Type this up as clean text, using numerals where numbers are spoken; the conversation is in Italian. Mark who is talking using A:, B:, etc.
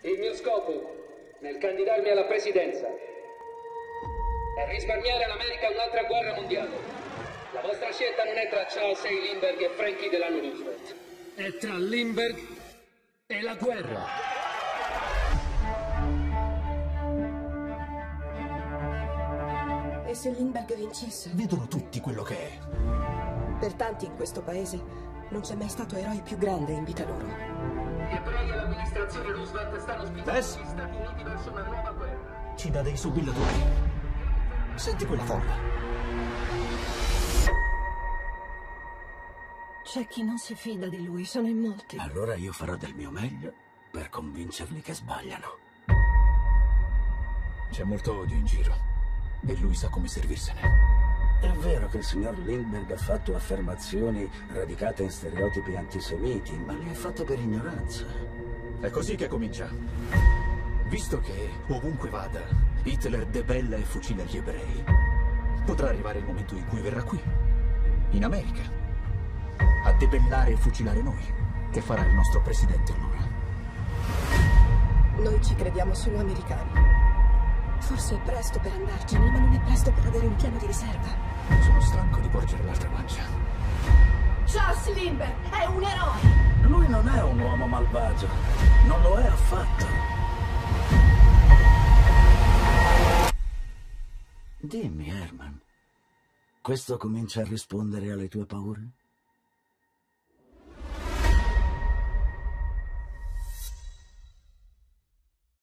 A: Il mio scopo nel candidarmi alla presidenza è risparmiare all'America un'altra guerra mondiale. La vostra scelta non è tra Charles A. Lindbergh e Franklin Delano Roosevelt. È tra Lindbergh e la guerra.
B: E se Lindbergh vincesse?
C: Vedono tutti quello che è.
B: Per tanti in questo paese non c'è mai stato eroe più grande in vita loro.
A: Gli ebrei e l'amministrazione Roosevelt stanno spingendo
C: Tess?
A: gli Stati Uniti verso una nuova guerra.
C: Ci dà dei subillatori. Senti quella folla.
B: C'è chi non si fida di lui, sono in molti.
D: Allora io farò del mio meglio per convincerli che sbagliano.
C: C'è molto odio in giro. E lui sa come servirsene.
D: È vero che il signor Lindbergh ha fatto affermazioni radicate in stereotipi antisemiti, ma le ha fatte per ignoranza.
C: È così che comincia. Visto che ovunque vada, Hitler debella e fucila gli ebrei, potrà arrivare il momento in cui verrà qui, in America, a debellare e fucilare noi. Che farà il nostro presidente allora?
B: Noi ci crediamo solo americani. Forse è presto per andarcene, ma non è presto per avere un piano di riserva.
C: Sono stanco di porgere l'altra guancia.
B: Charles Lindbergh è un eroe!
D: Lui non è un uomo malvagio. Non lo è affatto. Dimmi, Herman, questo comincia a rispondere alle tue paure?